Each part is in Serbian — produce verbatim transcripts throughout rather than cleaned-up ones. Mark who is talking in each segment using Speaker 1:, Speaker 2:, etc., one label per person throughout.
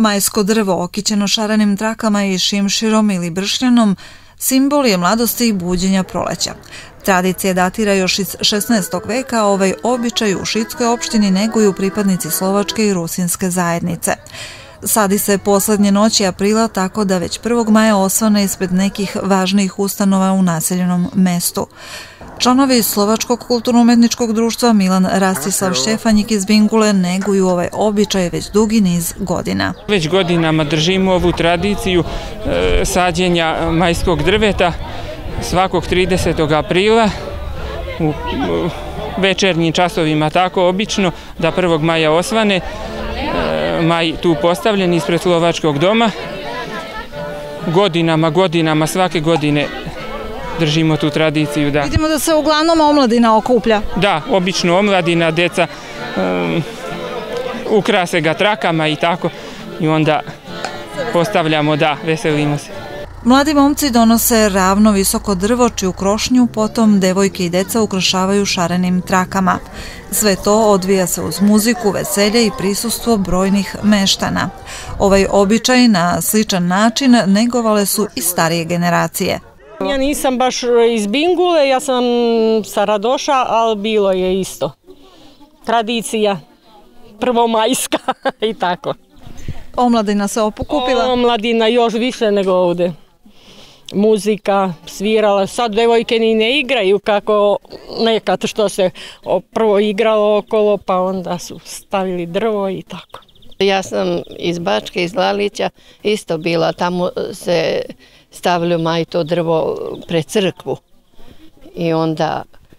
Speaker 1: Majsko drvo, okićeno šarenim trakama i šimširom ili bršnjanom, simbol je mladosti i buđenja proleća. Tradicija datira još iz šesnaestog veka, a ovaj običaj u Šidskoj opštini neguju pripadnici slovačke i rusinske zajednice. Sadi se poslednje noći aprila, tako da već prvog maja osvane ispred nekih važnijih ustanova u naseljenom mestu. Članovi Slovačkog kulturno-umetničkog društva Milan Rastislav Štefanjik iz Bingule neguju ovaj običaj već dugi niz godina.
Speaker 2: Već godinama držimo ovu tradiciju e, sađenja majskog drveta svakog tridesetog aprila u, u večernjim časovima, tako obično da prvog maja osvane. E, maj tu postavljen ispred Slovačkog doma. Godinama, godinama, svake godine držimo tu tradiciju. Da.
Speaker 1: Vidimo da se uglavnom omladina okuplja.
Speaker 2: Da, obično omladina, deca um, ukrase ga trakama i tako i onda postavljamo, da, veselimo se.
Speaker 1: Mladi momci donose ravno visoko drvo čiju krošnju potom devojke i deca ukrašavaju šarenim trakama. Sve to odvija se uz muziku, veselje i prisustvo brojnih meštana. Ovaj običaj na sličan način negovale su i starije generacije.
Speaker 3: Ja nisam baš iz Bingule, ja sam sa Radoša, ali bilo je isto. Tradicija, prvomajska i tako.
Speaker 1: Omladina se opokupila?
Speaker 3: Omladina još više nego ovdje. Muzika, svirala, sad devojke ni ne igraju kako nekad što se prvo igralo okolo, pa onda su stavili drvo i tako.
Speaker 4: Ja sam iz Bačke, iz Lalića, isto bila, tamo se stavljaju maj to drvo pred crkvu i onda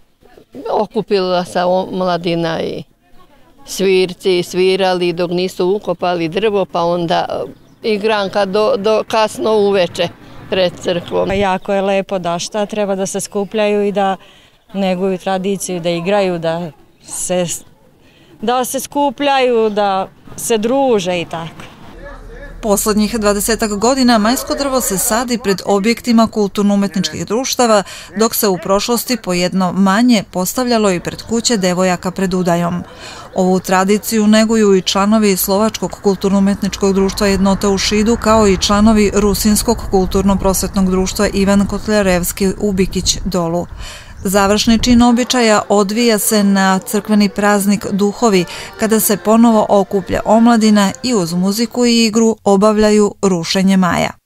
Speaker 4: okupila se omladina i svirci svirali dok nisu ukopali drvo, pa onda igranka do, do kasno uveče pred crkvom.
Speaker 5: Jako je lepo da šta treba da se skupljaju i da neguju tradiciju, da igraju, da se, da se skupljaju, da se druže i tako.
Speaker 1: Poslednjih dvadesetak godina majsko drvo se sadi pred objektima kulturno-umetničkih društava, dok se u prošlosti po jedno manje postavljalo i pred kuće devojaka pred udajom. Ovu tradiciju neguju i članovi Slovačkog kulturno-umetničkog društva Jednota u Šidu, kao i članovi Rusinskog kulturno-prosvetnog društva Ivan Kotljarevski u Bikić Dolu. Završni čin običaja odvija se na crkveni praznik Duhovi, kada se ponovo okuplja omladina i uz muziku i igru obavljaju rušenje maja.